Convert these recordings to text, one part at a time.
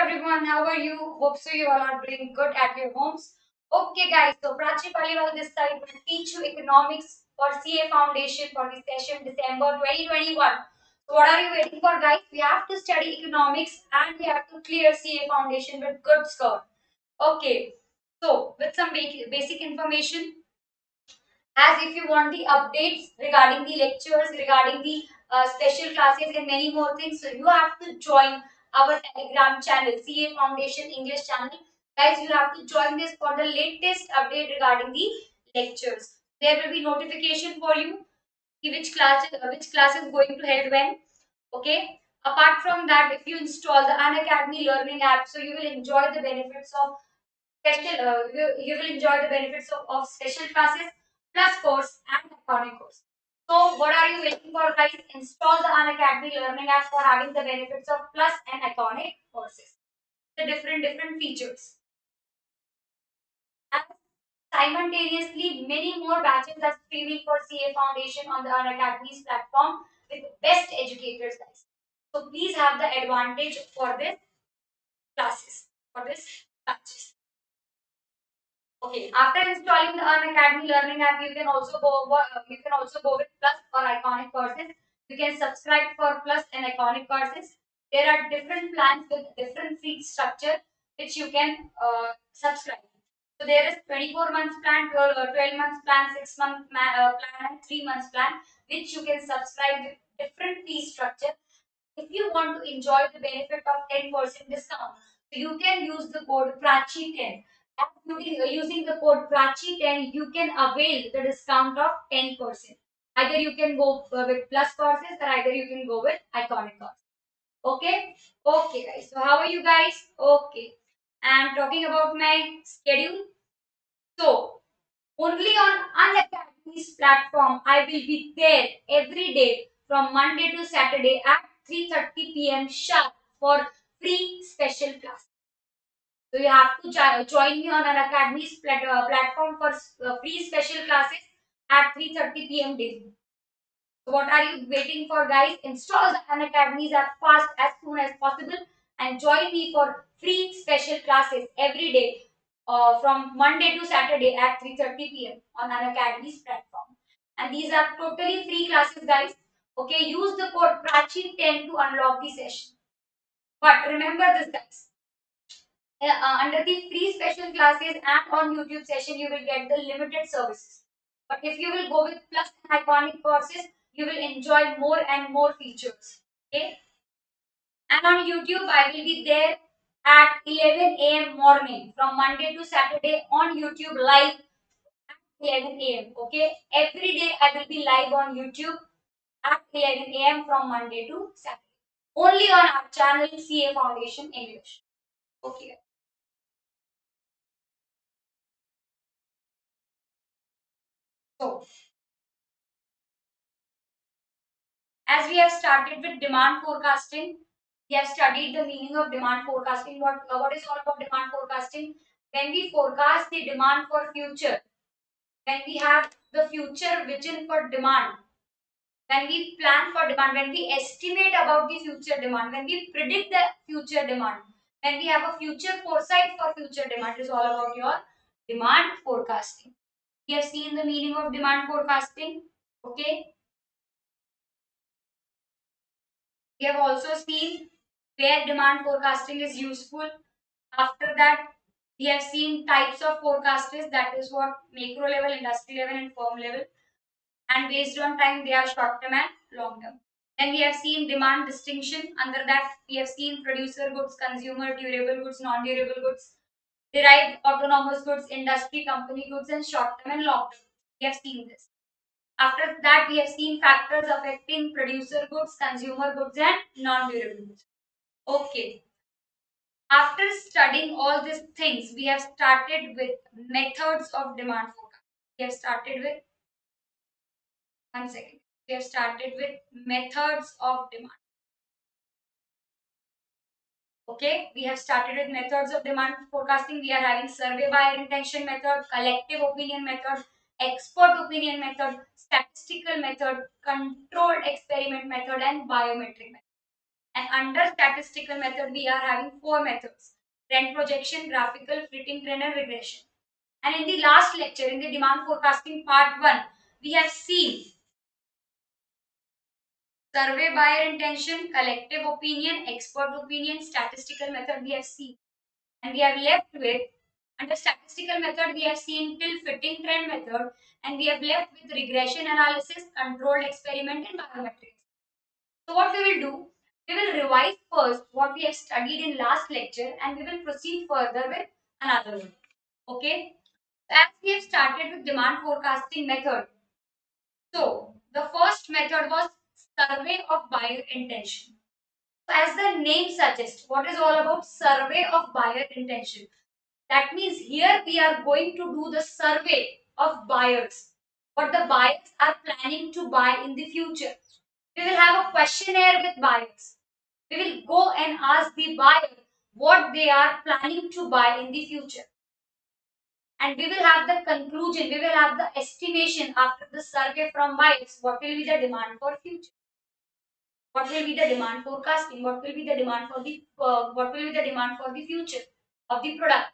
everyone, how are you? Hope so you all are doing good at your homes. Okay guys, so Prachi Paliwal this side will teach you economics for CA Foundation for the session December 2021. So what are you waiting for guys? We have to study economics and we have to clear CA Foundation with good score. Okay, so with some basic information, as if you want the updates regarding the lectures, regarding the special classes and many more things, so you have to join our Telegram channel, CA Foundation English channel. Guys, you have to join this for the latest update regarding the lectures. There will be notification for you which class is going to held when. Okay. Apart from that, if you install the Unacademy Learning app, so you will enjoy the benefits of you will enjoy the benefits of special classes plus course and accounting course. So what are you waiting for guys? Install the Unacademy Learning app for having the benefits of plus and accounting courses. The different features. And simultaneously, many more batches are streaming for CA Foundation on the Unacademy's platform with best educators guys. So please have the advantage for this classes, for this batches. Okay, after installing the Unacademy Learning app, you can also go with Plus or Iconic courses. You can subscribe for Plus and Iconic courses. There are different plans with different fee structure which you can subscribe. So there is 24 months plan, 12 months plan, 6 month plan, and 3 months plan, which you can subscribe with different fee structure. If you want to enjoy the benefit of 10% discount, so you can use the code PRACHI10. Using the code PRACHI10, you can avail the discount of 10%. Either you can go with plus courses or either you can go with iconic courses. Okay? Okay, guys. So, how are you guys? Okay. And talking about my schedule. So, only on Unacademy's platform, I will be there every day from Monday to Saturday at 3:30 p.m. sharp for free special class. So you have to join me on Unacademy's platform for free special classes at 3:30 p.m. daily. So what are you waiting for guys? Install the Unacademy's app fast as soon as possible and join me for free special classes every day from Monday to Saturday at 3:30 p.m. on Unacademy's platform. And these are totally free classes guys. Okay, use the code PRACHI10 to unlock the session. But remember this guys. Under the free special classes and on YouTube session, you will get the limited services. But if you will go with plus and iconic courses, you will enjoy more and more features. Okay. And on YouTube, I will be there at 11 a.m. morning from Monday to Saturday on YouTube live at 11 a.m. Okay. Every day I will be live on YouTube at 11 a.m. from Monday to Saturday. Only on our channel CA Foundation English. Okay. So, as we have started with demand forecasting, we have studied the meaning of demand forecasting. What is all about demand forecasting? When we forecast the demand for future, when we have the future vision for demand, when we plan for demand, when we estimate about the future demand, when we predict the future demand, when we have a future foresight for future demand, is all about your demand forecasting. We have seen the meaning of demand forecasting. Okay. We have also seen where demand forecasting is useful. After that, we have seen types of forecasters, that is what macro level, industry level, and firm level. And based on time, they are short term and long term. Then we have seen demand distinction. Under that, we have seen producer goods, consumer durable goods, non durable goods, derived autonomous goods, industry company goods, and short term and long term. We have seen this. After that, we have seen factors affecting producer goods, consumer goods, and non-durable goods. Okay. After studying all these things, we have started with methods of demand forecast. We have started with, one second. We have started with methods of demand. Okay. We have started with methods of demand forecasting. We are having survey buyer intention method, collective opinion method, expert opinion method, statistical method, controlled experiment method, and biometric method. And under statistical method, we are having four methods: trend projection, graphical, fitting trend, and regression. And in the last lecture, in the demand forecasting part 1, we have seen survey buyer intention, collective opinion, expert opinion, statistical method we have seen. And we have left with, under statistical method, we have seen till fitting trend method, and we have left with regression analysis, controlled experiment, and biometrics. So what we will do, we will revise first what we have studied in last lecture, and we will proceed further with another one. Okay. As we have started with demand forecasting method, so the first method was survey of buyer intention. So as the name suggests, what is all about survey of buyer intention? That means here we are going to do the survey of buyers, what the buyers are planning to buy in the future. We will have a questionnaire with buyers. We will go and ask the buyer what they are planning to buy in the future. And we will have the conclusion, we will have the estimation after the survey from buyers, what will be the demand for future, what will be the demand forecasting, what will be the demand for the what will be the demand for the future of the product.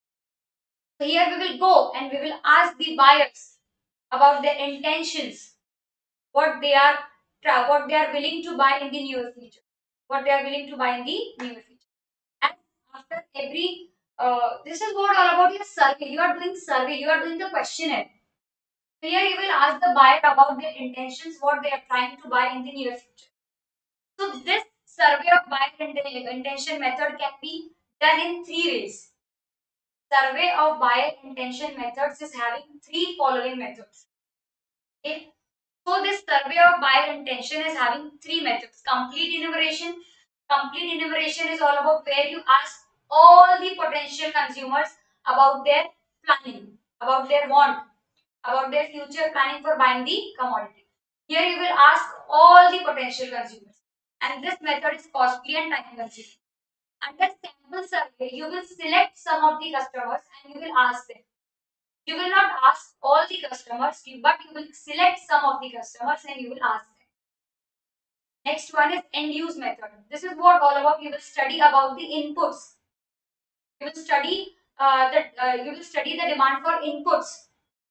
So here we will go and we will ask the buyers about their intentions, what they are what they are willing to buy in the near future, what they are willing to buy in the near future. And after every this is what all about your survey. You are doing survey, you are doing the questionnaire. Here you will ask the buyer about their intentions, what they are trying to buy in the near future. So this survey of buyer intention method can be done in three ways. Survey of buyer intention methods is having three following methods. Okay. So this survey of buyer intention is having three methods. Complete enumeration. Complete enumeration is all about where you ask all the potential consumers about their planning, about their want, about their future planning for buying the commodity. Here you will ask all the potential consumers, and this method is costly and time consuming. Under sample survey, you will select some of the customers and you will ask them. You will not ask all the customers, but you will select some of the customers and you will ask them. Next one is end use method. This is what all about. You will study about the inputs. You will study you will study the demand for inputs,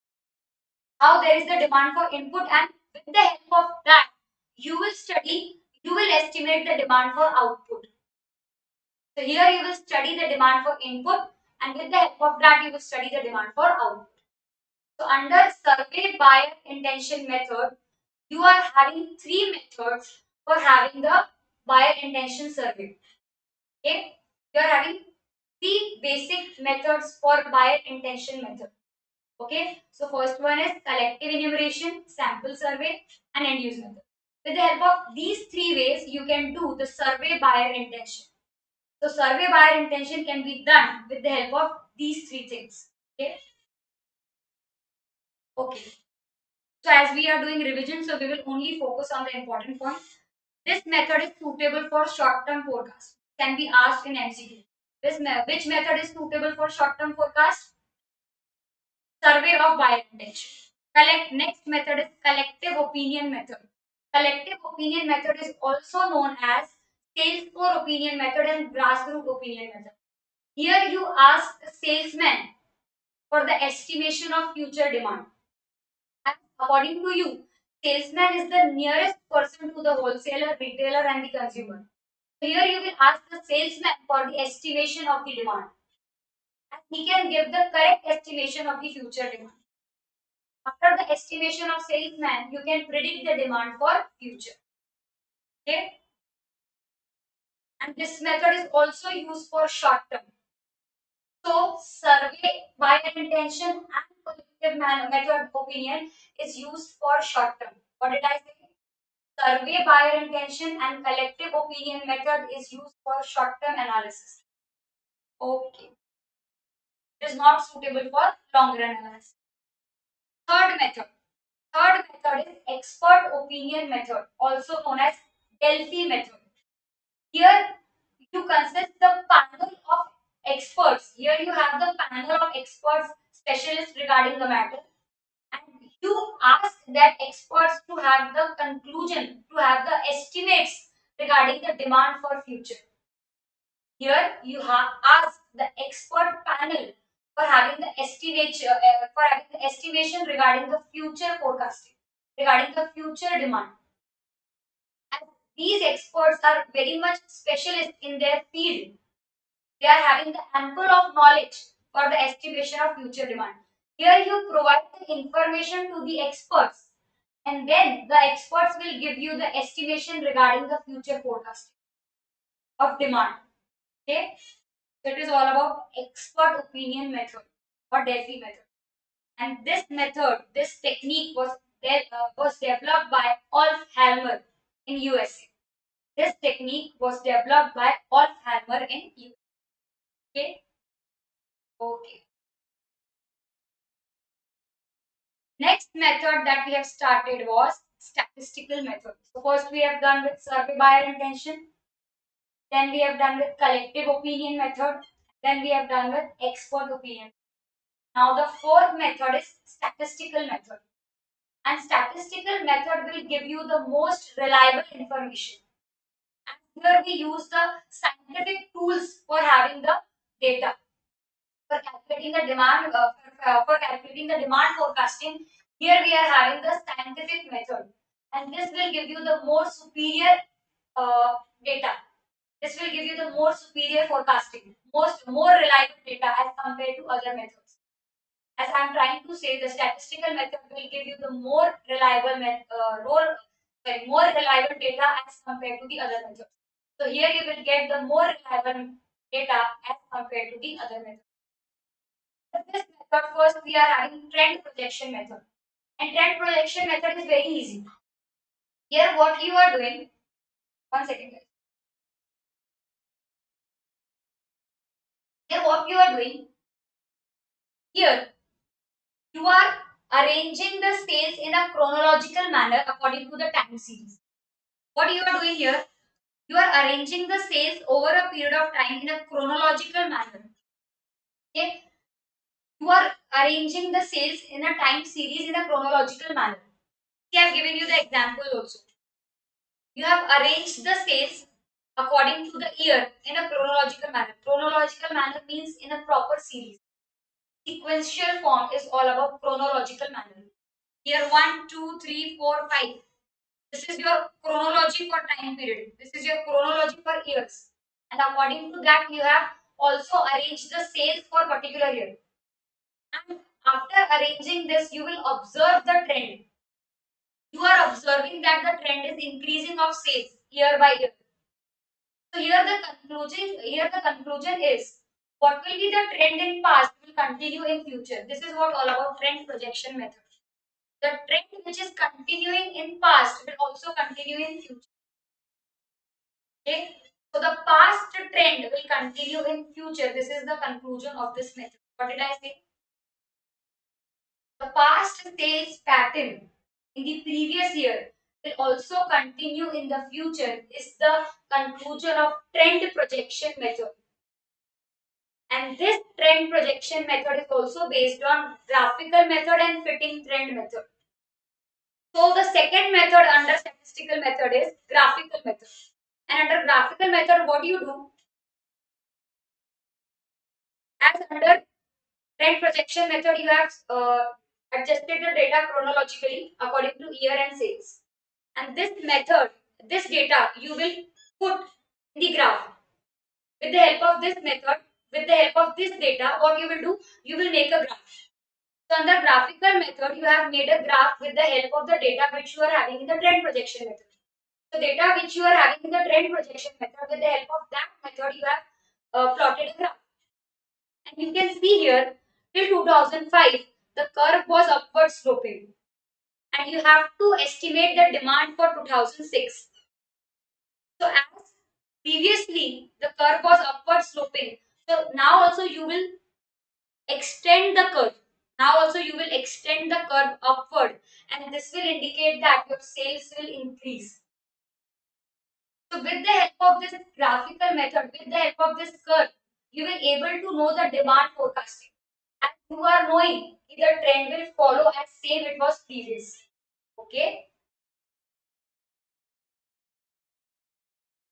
how there is the demand for input, and with the help of that you will study, you will estimate the demand for output. So here you will study the demand for input, and with the help of that you will study the demand for output. So under survey buyer intention method, you are having three methods for having the buyer intention survey. Okay, you are having three basic methods for buyer intention method. Okay, so first one is collective enumeration, sample survey, and end use method. With the help of these three ways, you can do the survey buyer intention. So survey buyer intention can be done with the help of these three things. Okay. Okay. So as we are doing revision, so we will only focus on the important points. This method is suitable for short-term forecast. Can be asked in MCQ. Which method is suitable for short-term forecast? Survey of buyer intention. Next method is collective opinion method. Collective opinion method is also known as sales for opinion method and grassroots opinion method. Here you ask the salesman for the estimation of future demand. And according to you, salesman is the nearest person to the wholesaler, retailer, and the consumer. So here you will ask the salesman for the estimation of the demand. And he can give the correct estimation of the future demand. After the estimation of salesman, you can predict the demand for future. Okay. And this method is also used for short term. So survey buyer intention and collective method opinion is used for short term. What did I say? Survey buyer intention and collective opinion method is used for short term analysis. Okay. It is not suitable for long run analysis. Third method. Third method is expert opinion method, also known as Delphi method. Here you consist the panel of experts. Here you have the panel of experts, specialists regarding the matter, and you ask that experts to have the conclusion, to have the estimates regarding the demand for future. Here you have asked the expert panel for having the estimation regarding the future forecasting, regarding the future demand. And these experts are very much specialists in their field. They are having the ample of knowledge for the estimation of future demand. Here you provide the information to the experts, and then the experts will give you the estimation regarding the future forecasting of demand. Okay, so it is all about expert opinion method or Delphi method. And this method, this technique was developed by Olf Halmer in USA. This technique was developed by Olf Halmer in USA. Okay. Okay. Next method that we have started was statistical method. So first we have done with survey buyer intention. Then we have done with collective opinion method. Then we have done with expert opinion. Now the fourth method is statistical method. And statistical method will give you the most reliable information. And here we use the scientific tools for having the data. For calculating the demand, for calculating the demand forecasting, here we are having the scientific method, and this will give you the more superior data. This will give you the more superior forecasting, more reliable data as compared to other methods. As I am trying to say, the statistical method will give you the more reliable more reliable data as compared to the other methods. So here you will get the more reliable data as compared to the other methods. This method, first we are having trend projection method, and trend projection method is very easy. Here what you are doing, one second guys. Here what you are doing, here you are arranging the sales in a chronological manner according to the time series. What you are doing here, you are arranging the sales over a period of time in a chronological manner. Okay, you are arranging the sales in a time series in a chronological manner. I have given you the example also. You have arranged the sales according to the year in a chronological manner. Chronological manner means in a proper series. Sequential form is all about chronological manner. Year 1, 2, 3, 4, 5. This is your chronology for time period. This is your chronology for years. And according to that, you have also arranged the sales for particular year. And after arranging this, you will observe the trend. You are observing that the trend is increasing of sales year by year. So here the conclusion is what will be the trend in past will continue in future. This is what all about trend projection method. The trend which is continuing in past will also continue in future. Okay. So the past trend will continue in future. This is the conclusion of this method. What did I say? The past sales pattern in the previous year will also continue in the future is the conclusion of trend projection method. And this trend projection method is also based on graphical method and fitting trend method. So the second method under statistical method is graphical method. And under graphical method, what do you do? As under trend projection method, you have adjusted the data chronologically according to year and sales. And this method, this data, you will put in the graph. With the help of this method, with the help of this data, what you will do? You will make a graph. So under graphical method, you have made a graph with the help of the data which you are having in the trend projection method. So data which you are having in the trend projection method, with the help of that method, you have plotted a graph. And you can see here, till 2005, the curve was upward sloping. And you have to estimate the demand for 2006. So as previously, the curve was upward sloping. So now also you will extend the curve. Now also you will extend the curve upward, and this will indicate that your sales will increase. So with the help of this graphical method, with the help of this curve, you will able to know the demand forecasting. And you are knowing if the trend will follow as same it was previous. Okay.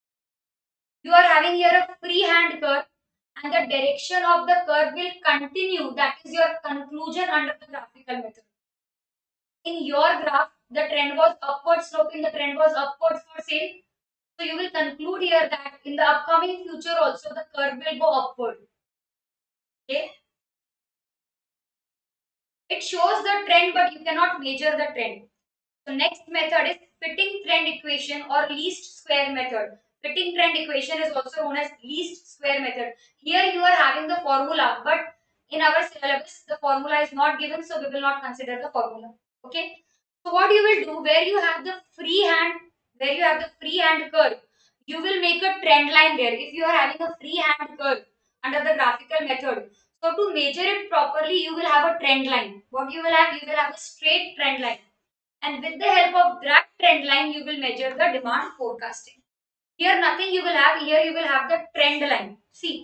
You are having here a freehand curve, and the direction of the curve will continue. That is your conclusion under the graphical method. In your graph, the trend was upward sloping, the trend was upward for sale. So you will conclude here that in the upcoming future also the curve will go upward. Okay. It shows the trend, but you cannot measure the trend. So next method is fitting trend equation or least square method. Fitting trend equation is also known as least square method. Here you are having the formula, but in our syllabus the formula is not given, so we will not consider the formula. Okay. So what you will do, where you have the freehand curve, you will make a trend line there. If you are having a freehand curve under the graphical method, so to measure it properly, you will have a trend line. What you will have a straight trend line, and with the help of that trend line you will measure the demand forecasting. Here nothing you will have, here you will have the trend line. See,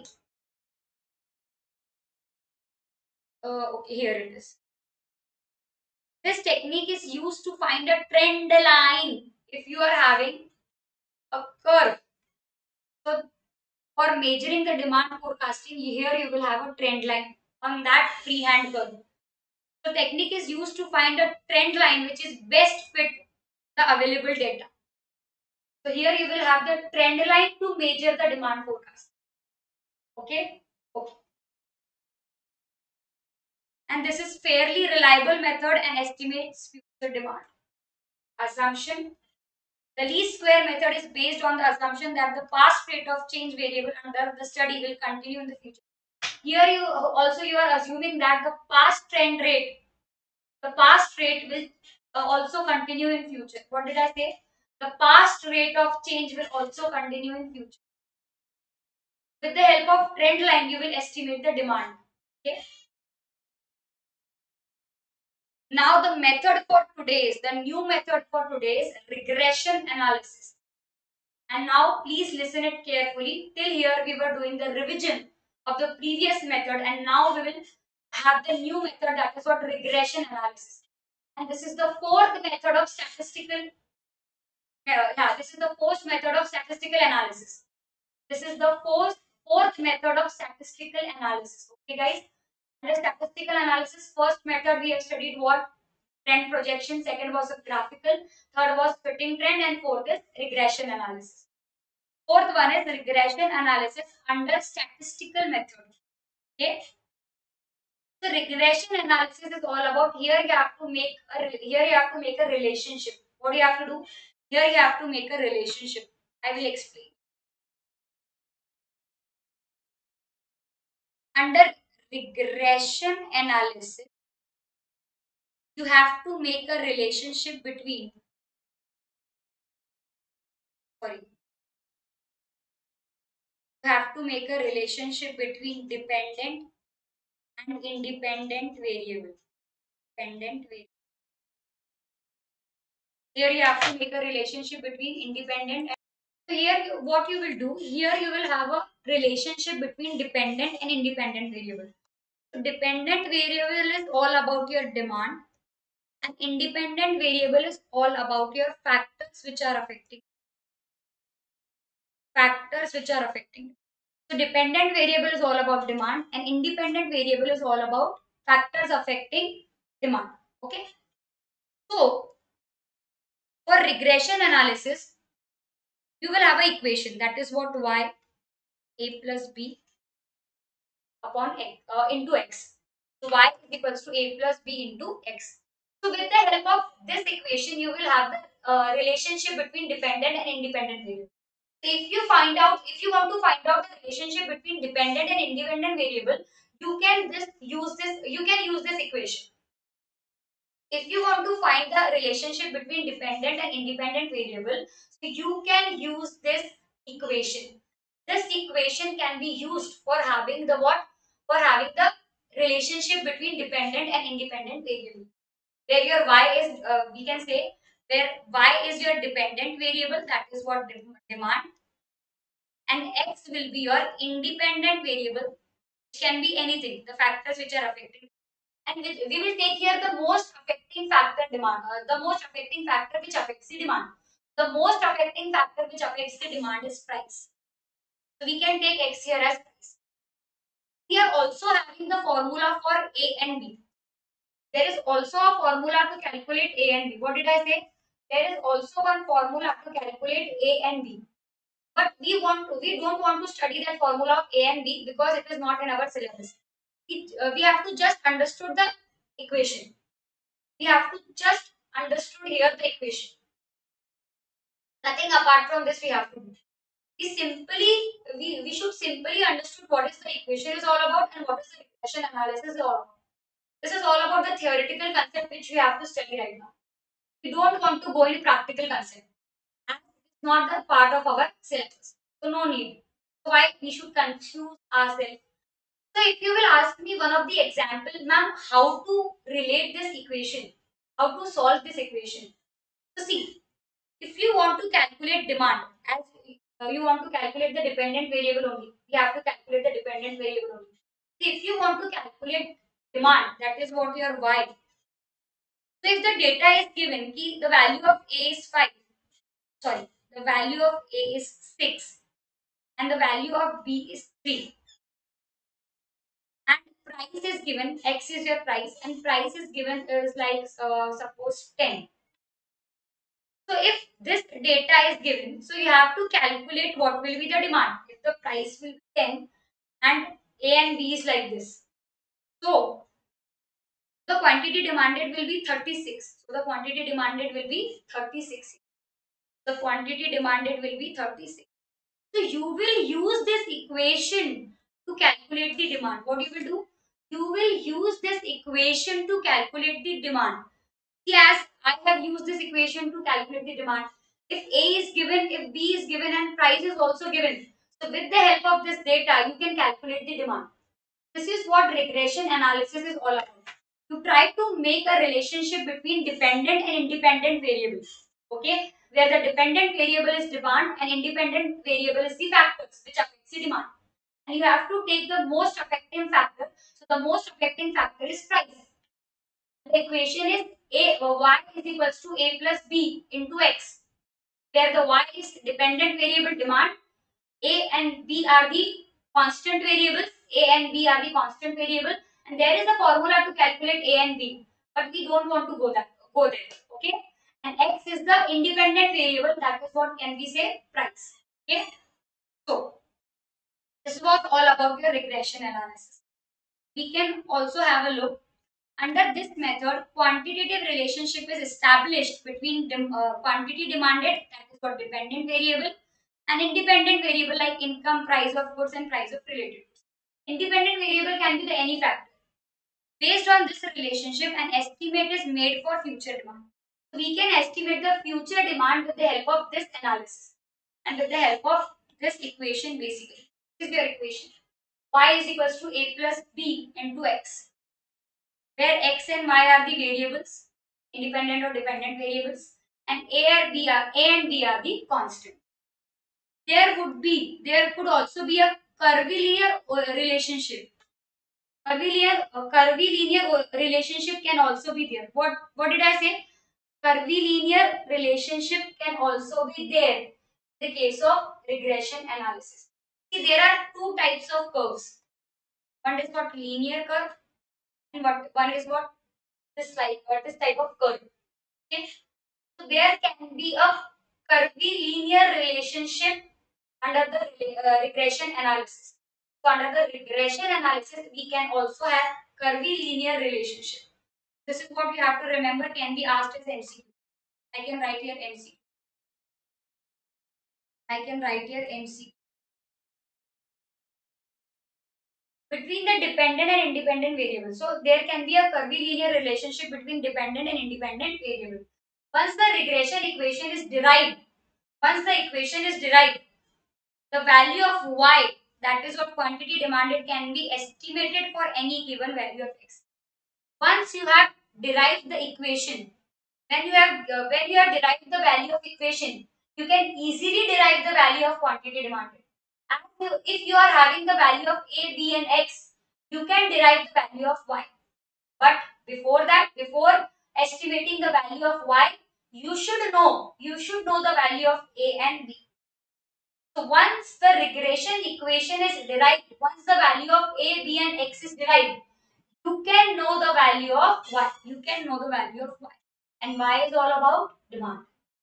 okay, here it is. This technique is used to find a trend line if you are having a curve. So for measuring the demand forecasting, here you will have a trend line on that freehand curve. So technique is used to find a trend line which is best fit the available data. So here you will have the trend line to measure the demand forecast. Okay. Okay. And this is fairly reliable method and estimates future demand. Assumption. The least square method is based on the assumption that the past rate of change variable under the study will continue in the future. Here you are assuming that the past rate will also continue in future. What did I say? The past rate of change will also continue in future. With the help of trend line, you will estimate the demand. Okay. Now the new method for today is regression analysis. And now please listen it carefully. Till here we were doing the revision of the previous method, and now we will have the new method, that is what regression analysis. And this is the fourth method of this is the fourth method of statistical analysis. This is the fourth method of statistical analysis. Okay guys. Under statistical analysis, first method we have studied what? Trend projection. Second was a graphical. Third was fitting trend, and fourth is regression analysis. Fourth one is regression analysis under statistical method. Okay. So regression analysis is all about, here you have to make a relationship. What do you have to do? Here you have to make a relationship. I will explain. Under regression analysis, you have to make a relationship between, sorry, you have to make a relationship between dependent and independent variable. Dependent variable. Here you have to make a relationship between independent and, so here what you will do, here you will have a relationship between dependent and independent variable. So dependent variable is all about your demand, and independent variable is all about your factors which are affecting. So dependent variable is all about demand, and independent variable is all about factors affecting demand. Okay. So for regression analysis, you will have an equation, that is what y a plus b upon x into x. So y is equals to a plus b into x. So with the help of this equation, you will have the relationship between dependent and independent variable. If you want to find out the relationship between dependent and independent variable, you can use this equation. If you want to find the relationship between dependent and independent variable, so you can use this equation. This equation can be used for having the what? For having the relationship between dependent and independent variable. Where your y is, we can say, where y is your dependent variable, that is what demand, and x will be your independent variable, which can be anything, the factors which are affecting. And we will take here the most affecting factor, demand, the most affecting factor which affects the demand. The most affecting factor which affects the demand is price. So we can take x here as price. We are also having the formula for A and B. There is also a formula to calculate A and B. What did I say? There is also one formula to calculate A and B. But we don't want to study that formula of A and B because it is not in our syllabus. We have to just understood the equation. We have to just understood here the equation. Nothing apart from this we have to do. We should simply understood what is the equation is all about and what is the regression analysis is all about. This is all about the theoretical concept which we have to study right now. We don't want to go in practical concept. And it's not the part of our syllabus. So no need. So why we should confuse ourselves. So if you will ask me one of the example, ma'am, how to relate this equation, how to solve this equation. So see, if you want to calculate demand, as you want to calculate the dependent variable only, we have to calculate the dependent variable only. So if you want to calculate demand, that is what your y. So if the data is given, the value of A is 5, sorry, the value of A is 6 and the value of B is 3 and price is given, X is your price and price is given is like suppose 10. So if this data is given, so you have to calculate what will be the demand. If the price will be 10 and A and B is like this. So the quantity demanded will be 36. So the quantity demanded will be 36. The quantity demanded will be 36. So you will use this equation to calculate the demand. What you will do? You will use this equation to calculate the demand. Yes, I have used this equation to calculate the demand. If A is given, if B is given and price is also given. So with the help of this data, you can calculate the demand. This is what regression analysis is all about. You try to make a relationship between dependent and independent variables. Okay, where the dependent variable is demand and independent variable is the factors which affects the demand. And you have to take the most affecting factor. So the most affecting factor is price. The equation is y is equals to a plus b into x, where the y is dependent variable demand, a and b are the constant variables, a and b are the constant variable, and there is a formula to calculate a and b, but we don't want to go there. Okay, and x is the independent variable, that is what can we say price. Okay, so this was all about your regression analysis. We can also have a look. Under this method, quantitative relationship is established between quantity demanded, that is for dependent variable, and independent variable like income, price of goods, and price of related goods. Independent variable can be the any factor. Based on this relationship, an estimate is made for future demand. We can estimate the future demand with the help of this analysis and with the help of this equation basically. This is your equation. Y is equals to a plus b into x, where x and y are the variables, independent or dependent variables, and a and b are the constant. There could also be a curvilinear relationship. Curvilinear relationship can also be there. What did I say? Curvilinear relationship can also be there in the case of regression analysis. See, there are two types of curves. One is what linear curve, and one is what this type of curve. Okay, so there can be a curvilinear relationship under the regression analysis. So under the regression analysis, we can also have curvilinear relationship. This is what you have to remember, can be asked as MCQ. I can write here MCQ. I can write here MCQ. Between the dependent and independent variables. So there can be a curvilinear relationship between dependent and independent variable. Once the regression equation is derived, the value of y, that is what quantity demanded, can be estimated for any given value of x. Once you have derived the equation, when you have derived the value of equation, you can easily derive the value of quantity demanded. And if you are having the value of a, b and x, you can derive the value of y. But before that, before estimating the value of y, you should know the value of a and b. So once the regression equation is derived, once the value of a, b and x is derived, you can know the value of y. You can know the value of y. And y is all about demand.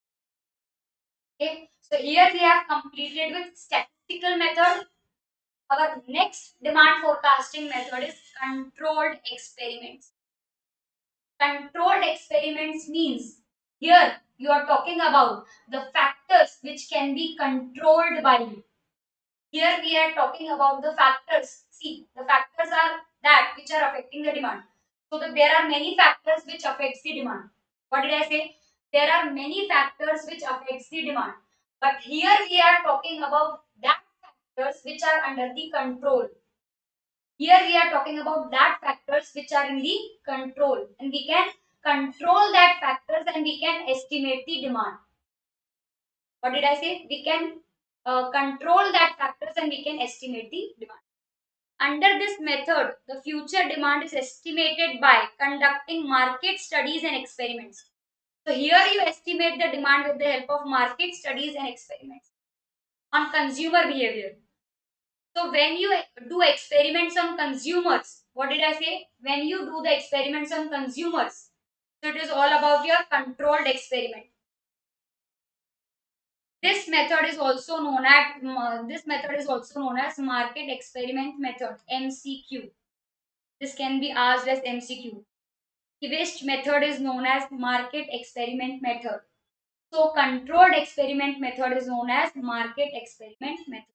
Okay. So here we have completed with statistical method. Our next demand forecasting method is controlled experiments. Controlled experiments means here you are talking about the factors which can be controlled by you. Here we are talking about the factors. See, the factors are that which are affecting the demand. So there are many factors which affects the demand. What did I say? There are many factors which affects the demand. But here we are talking about that factors which are under the control. Here we are talking about that factors which are in the control, and we can control that factors and we can estimate the demand. What did I say? We can control that factors and we can estimate the demand. Under this method, the future demand is estimated by conducting market studies and experiments. So here you estimate the demand with the help of market studies and experiments on consumer behavior. So when you do experiments on consumers, what did I say? When you do the experiments on consumers, so it is all about your controlled experiment. This method is also known as market experiment method, MCQ. This can be asked as MCQ. Twist method is known as market experiment method. So controlled experiment method is known as market experiment method.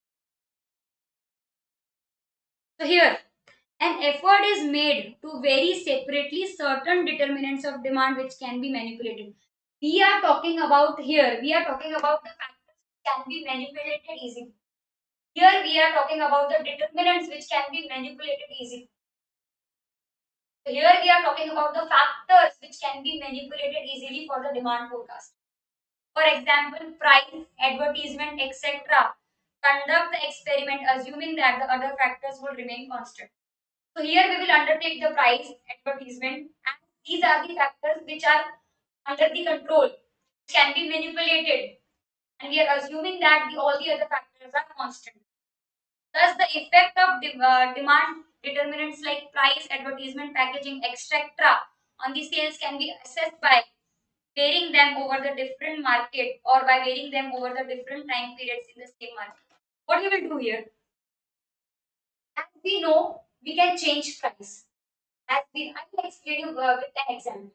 So here an effort is made to vary separately certain determinants of demand which can be manipulated. We are talking about the factors which can be manipulated easily. Here we are talking about the determinants which can be manipulated easily. So here we are talking about the factors which can be manipulated easily for the demand forecast. For example, price, advertisement, etc. Conduct the experiment assuming that the other factors will remain constant. So here we will undertake the price, advertisement, and these are the factors which are under the control, which can be manipulated, and we are assuming that all the other factors are constant. Thus, the effect of demand determinants like price, advertisement, packaging, etc. on the sales can be assessed by varying them over the different market or by varying them over the different time periods in the same market. What you will do here? As we know, we can change price. I will explain you with an example.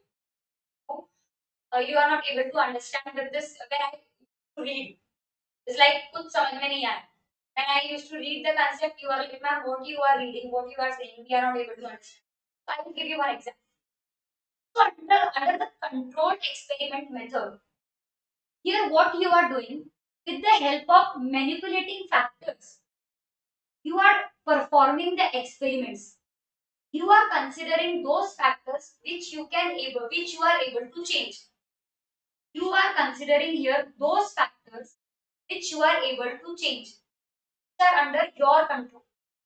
You are not able to understand with this when I read. It's like कुछ समझ में नहीं आया. When I used to read the concept, you are like, ma'am, what you are reading, what you are saying, we are not able to understand. So I will give you one example. So under the controlled experiment method, here what you are doing with the help of manipulating factors, you are performing the experiments. You are considering those factors which you are able to change. You are considering here those factors which you are able to change, which are under your control.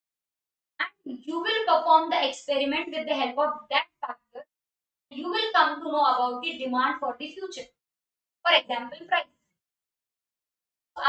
And you will perform the experiment with the help of that factor. You will come to know about the demand for the future. For example, price. So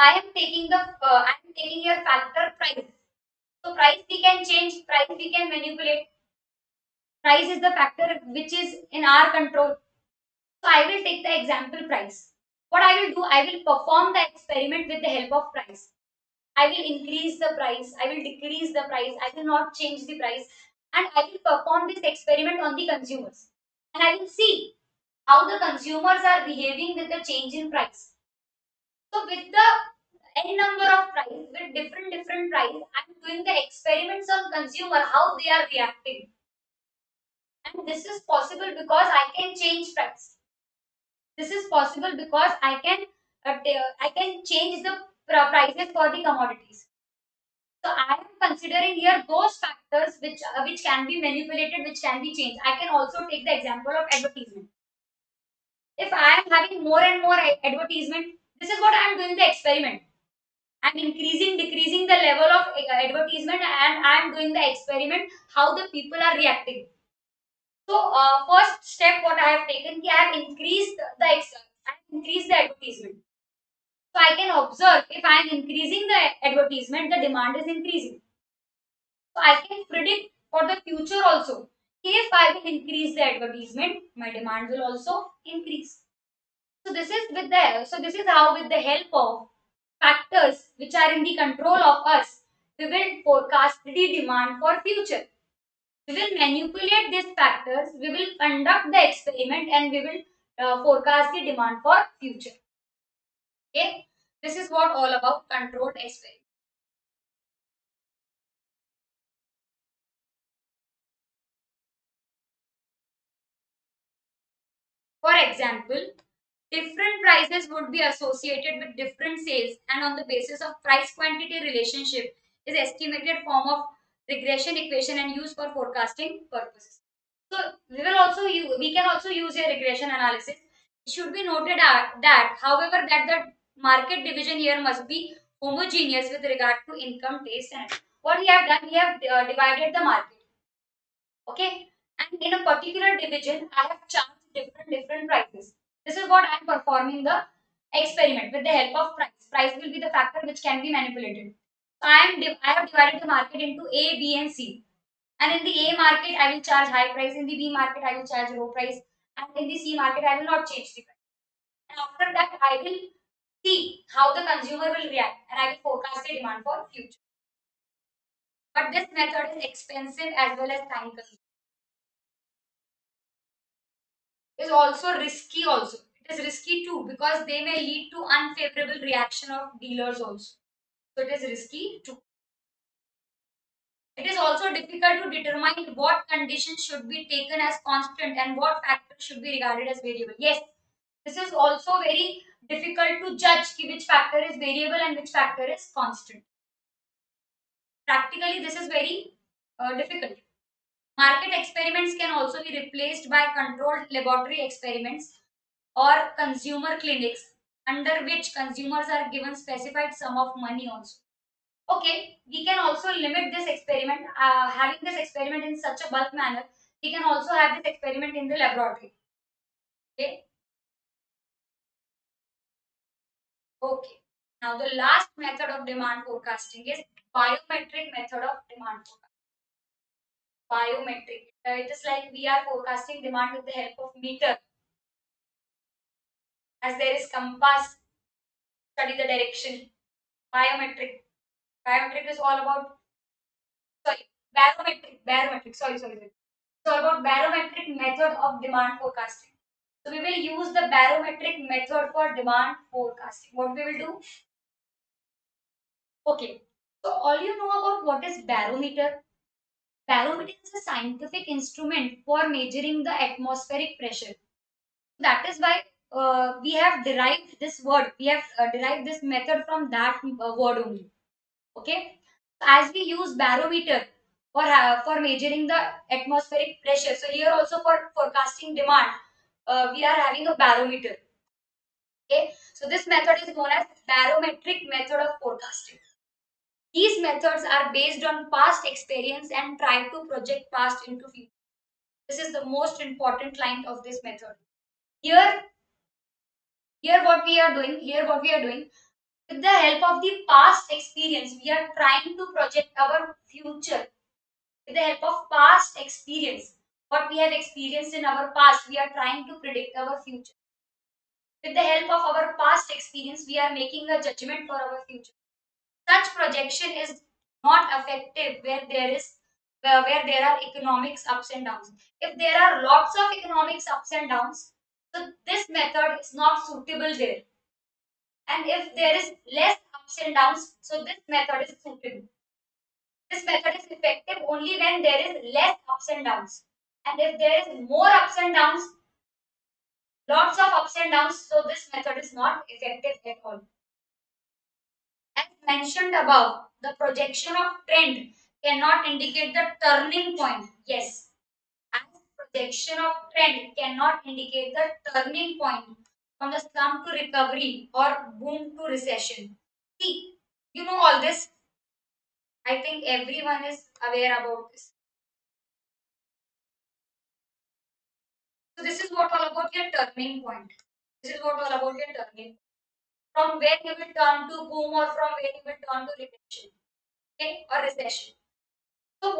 I am taking your factor price. So price we can change, price we can manipulate. Price is the factor which is in our control. So I will take the example price. What I will do, I will perform the experiment with the help of price. I will increase the price, I will decrease the price, I will not change the price, and I will perform this experiment on the consumers. And I will see how the consumers are behaving with the change in price. So with the n number of price, with different price, I am doing the experiments on consumer, how they are reacting. And this is possible because I can change price. This is possible because I can change the prices for the commodities. So I am considering here those factors which can be manipulated, which can be changed. I can also take the example of advertisement. If I am having more and more advertisement, this is what I am doing the experiment. I am increasing, decreasing the level of advertisement, and I am doing the experiment how the people are reacting. So first step what I have taken, I have increased the advertisement. So I can observe if I am increasing the advertisement, the demand is increasing. So I can predict for the future also. If I will increase the advertisement, my demand will also increase. So this is how with the help of factors which are in the control of us, we will forecast the demand for future. We will manipulate these factors, we will conduct the experiment and we will forecast the demand for future. Okay, this is what all about controlled experiment. For example, different prices would be associated with different sales and on the basis of price quantity relationship is estimated form of regression equation and used for forecasting purposes. So we can also use a regression analysis. It should be noted that however that the market division here must be homogeneous with regard to income, taste and what we have done, we have divided the market. Okay, and in a particular division I have charged different prices. This is what I am performing the experiment with the help of price will be the factor which can be manipulated. So I have divided the market into A, B and C, and in the A market I will charge high price, in the B market I will charge low price, and in the C market I will not change the price. And after that I will see how the consumer will react and I will forecast the demand for future. But this method is expensive as well as time consuming. Is also risky also. It is risky too because they may lead to unfavorable reaction of dealers also. So it is risky too. It is also difficult to determine what conditions should be taken as constant and what factors should be regarded as variable. Yes, this is also very difficult to judge which factor is variable and which factor is constant. Practically, this is very difficult. Market experiments can also be replaced by controlled laboratory experiments or consumer clinics under which consumers are given specified sum of money also. Okay, we can also limit this experiment, having this experiment in such a bulk manner, we can also have this experiment in the laboratory. Okay, okay. Now the last method of demand forecasting is biometric method of demand forecasting. Biometric. It is like we are forecasting demand with the help of meter, as there is compass, study the direction. Biometric. Biometric is all about, sorry, barometric, sorry. So about barometric method of demand forecasting. So we will use the barometric method for demand forecasting. What we will do? Okay. So all you know about what is barometer? Barometer is a scientific instrument for measuring the atmospheric pressure. That is why we have derived this word. We have derived this method from that word only. Okay, as we use barometer for measuring the atmospheric pressure, so here also for forecasting demand we are having a barometer. Okay, so this method is known as barometric method of forecasting. These methods are based on past experience and try to project past into future. This is the most important line of this method. Here here what we are doing with the help of the past experience, we are trying to project our future. With the help of past experience, what we have experienced in our past, we are trying to predict our future. With the help of our past experience, we are making a judgment for our future. Such projection is not effective where there are economics ups and downs. If there are lots of economics ups and downs, so this method is not suitable there. And if there is less ups and downs, so this method is suitable. This method is effective only when there is less ups and downs. And if there is more ups and downs, lots of ups and downs, so this method is not effective at all. As mentioned above, the projection of trend cannot indicate the turning point. Yes, as projection of trend cannot indicate the turning point from the slump to recovery or boom to recession. See, you know all this. I think everyone is aware about this. So this is what all about your turning point. This is what all about your turning point. from where he will turn to boom or from where he will turn to recession, okay, or recession. So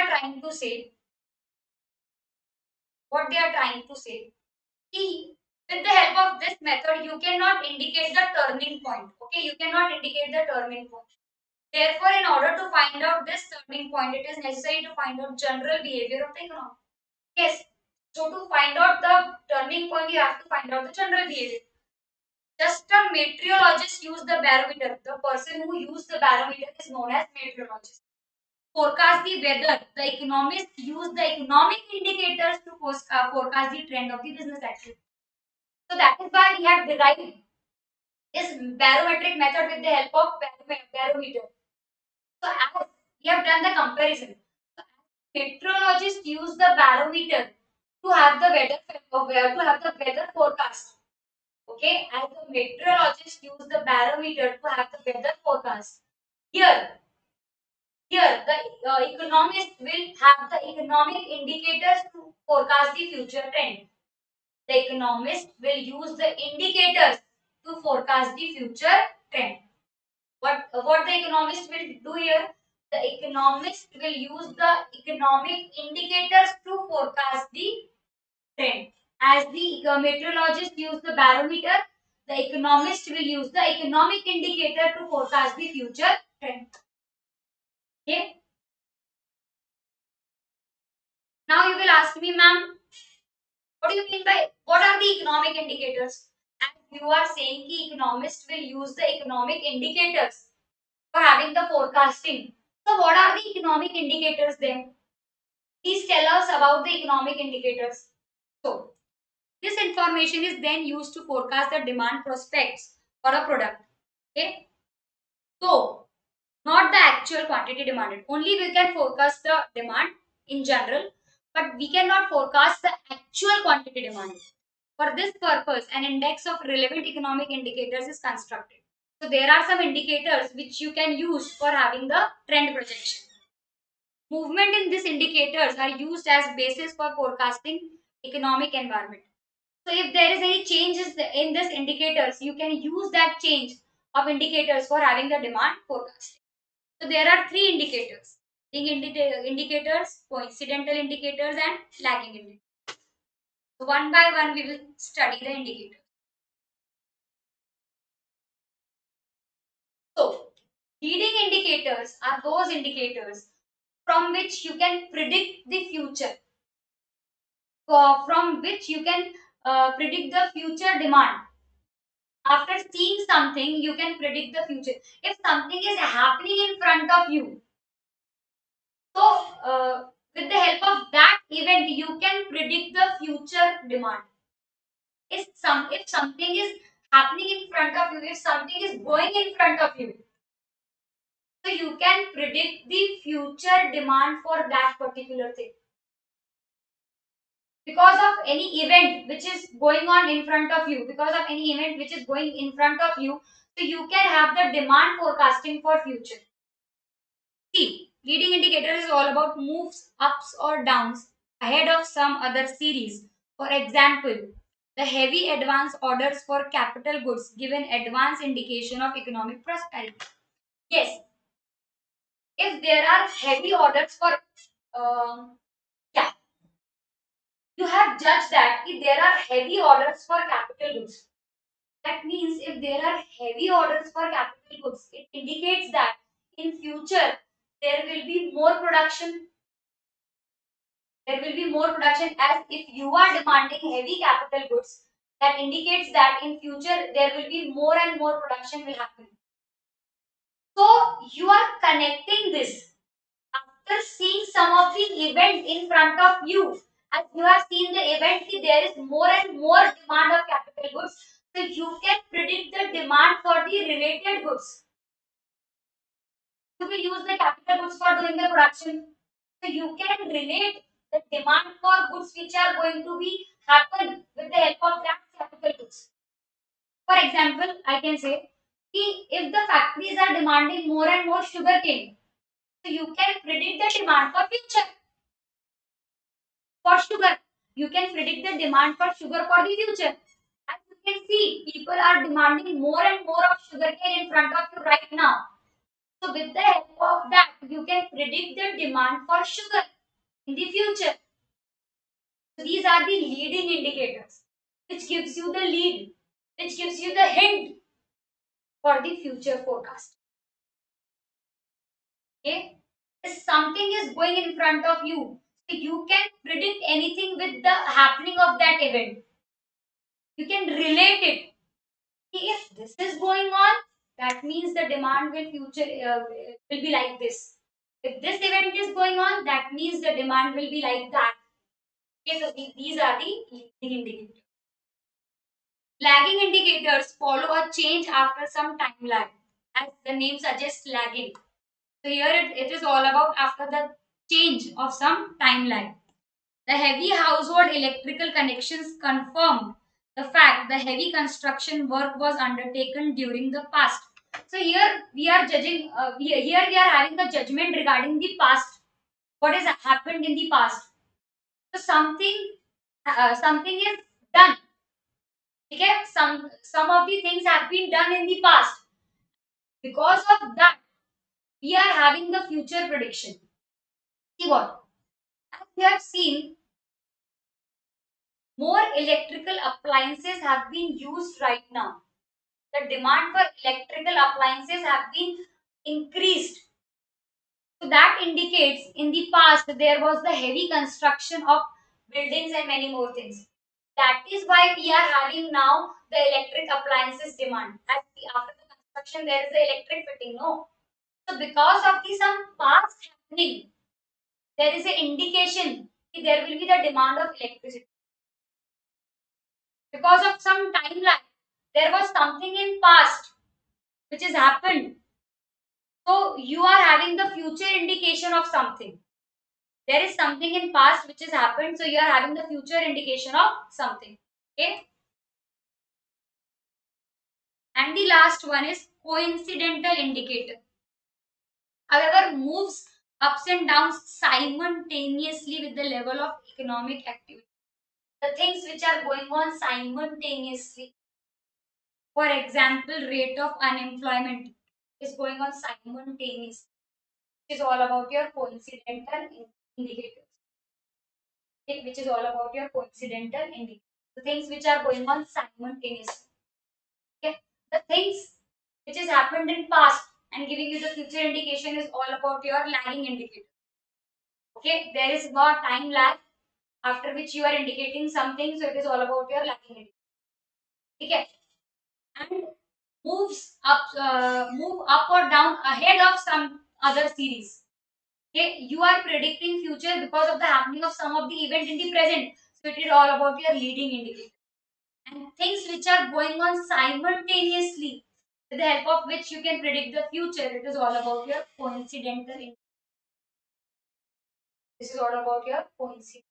what they are trying to say, see, with the help of this method, you cannot indicate the turning point. Okay, you cannot indicate the turning point. Therefore, in order to find out this turning point, it is necessary to find out general behavior of the economy. Yes. So to find out the turning point, you have to find out the general behavior. Just a meteorologist use the barometer. The person who use the barometer is known as meteorologist. Forecast the weather. The economists use the economic indicators to forecast the trend of the business activity. So that is why we have derived this barometric method with the help of barometer. So as we have done the comparison, so meteorologists use the barometer to have the weather forecast. Okay, as the meteorologists use the barometer to have the weather forecast. Here, here the economists will have the economic indicators to forecast the future trend. The economist will use the indicators to forecast the future trend. What the economist will do here? The economist will use the economic indicators to forecast the trend. As the meteorologist use the barometer, the economist will use the economic indicator to forecast the future trend. Okay. Now you will ask me, ma'am, what do you mean by what are the economic indicators? And you are saying the economist will use the economic indicators for having the forecasting. So what are the economic indicators then? Please tell us about the economic indicators. So this information is then used to forecast the demand prospects for a product. Okay. So not the actual quantity demanded. Only we can forecast the demand in general, but we cannot forecast the actual quantity demanded. For this purpose, an index of relevant economic indicators is constructed. So there are some indicators which you can use for having the trend projection. Movement in these indicators are used as basis for forecasting economic environment. So if there is any changes in this indicators, you can use that change of indicators for having the demand forecasting. So there are three indicators: leading indicators, coincidental indicators, and lagging indicators. So one by one, we will study the indicators. So leading indicators are those indicators from which you can predict the future, from which you can predict the future demand. After seeing something, you can predict the future. If something is happening in front of you, so with the help of that event, you can predict the future demand. If something is happening in front of you, if something is going in front of you, so you can predict the future demand for that particular thing. Because of any event which is going on in front of you, because of any event which is going in front of you, so you can have the demand forecasting for future. See, leading indicator is all about moves ups or downs ahead of some other series. For example, the heavy advance orders for capital goods give an advance indication of economic prosperity. Yes, if there are heavy orders for, yeah, you have judged that if there are heavy orders for capital goods, that means if there are heavy orders for capital goods, it indicates that in future there will be more production. There will be more production, as if you are demanding heavy capital goods, that indicates that in future there will be more and more production will happen. So you are connecting this after seeing some of the event in front of you. As you have seen the event, there is more and more demand of capital goods. So you can predict the demand for the related goods. You will use the capital goods for doing the production. So you can relate the demand for goods which are going to be happen with the help of that capital goods. For example, I can say if the factories are demanding more and more sugar cane, so you can predict the demand for future for sugar. You can predict the demand for sugar for the future. And you can see people are demanding more and more of sugarcane in front of you right now. So with the help of that, you can predict the demand for sugar in the future. So these are the leading indicators, which gives you the lead, which gives you the hint for the future forecast. Okay, if something is going in front of you, so you can predict anything with the happening of that event. You can relate it. If this is going on, that means the demand will will be like this. If this event is going on, that means the demand will be like that. Okay, so these are the leading indicators. Lagging indicators follow a change after some time lag, as the name suggests, lagging. So here it is all about after the change of some time lag. The heavy household electrical connections confirmed the fact the heavy construction work was undertaken during the past. So here we are judging. Here we are having the judgment regarding the past. What has happened in the past? So something is done. Okay, some of the things have been done in the past. Because of that, we are having the future prediction. See what? As we have seen, more electrical appliances have been used right now. The demand for electrical appliances have been increased. So that indicates in the past there was the heavy construction of buildings and many more things. That is why we are having now the electric appliances demand. After the construction there is the electric fitting, no? So because of the some past happening, there is an indication that there will be the demand of electricity. Because of some timeline, there was something in past which has happened. So you are having the future indication of something. There is something in past which has happened, so you are having the future indication of something. Okay. And the last one is coincidental indicator. However, moves ups and downs simultaneously with the level of economic activity. The things which are going on simultaneously. For example, rate of unemployment is going on simultaneously. Which is all about your coincidental indicators. Okay, which is all about your coincidental indicators. The things which are going on simultaneously. Okay, the things which has happened in past and giving you the future indication is all about your lagging indicator. Okay, there is no time lag after which you are indicating something, so it is all about your lagging indicator. Okay, and move up or down ahead of some other series. Okay, you are predicting future because of the happening of some of the event in the present, so it is all about your leading indicator. And things which are going on simultaneously with the help of which you can predict the future, it is all about your coincidental indicator. This is all about your coincidence.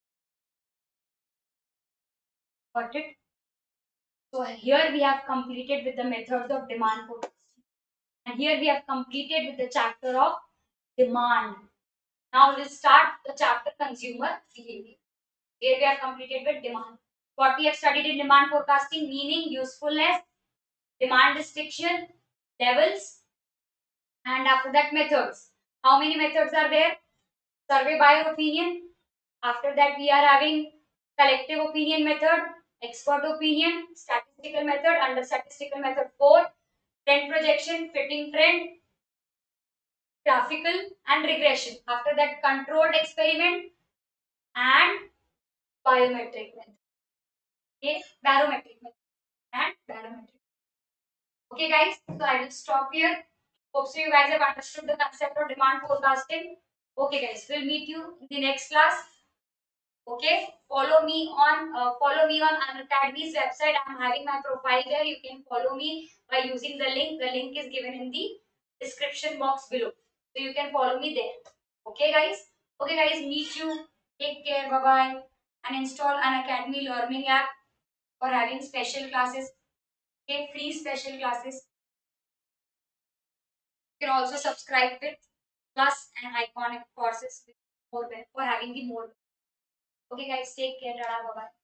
Got it? So here we have completed with the methods of demand forecasting, and here we have completed with the chapter of demand. Now let's start the chapter consumer behavior. Here we have completed with demand. What we have studied in demand forecasting: meaning, usefulness, demand restriction, levels, and after that methods. How many methods are there? Survey by opinion. After that we are having collective opinion method, expert opinion, statistical method. Under statistical method 4, trend projection, fitting trend, graphical and regression. After that controlled experiment and biometric method. Okay, barometric method and barometric. Okay guys, so I will stop here. Hope so you guys have understood the concept of demand forecasting. Okay guys, we'll meet you in the next class. Okay, follow me on Unacademy's website. I'm having my profile there. You can follow me by using the link. The link is given in the description box below, so you can follow me there. Okay guys. Okay guys, meet you. Take care. Bye bye. And install Unacademy learning app for having special classes. Okay, free special classes. You can also subscribe with Plus and Iconic courses with more for having the more. Okay guys, take care. Bye bye.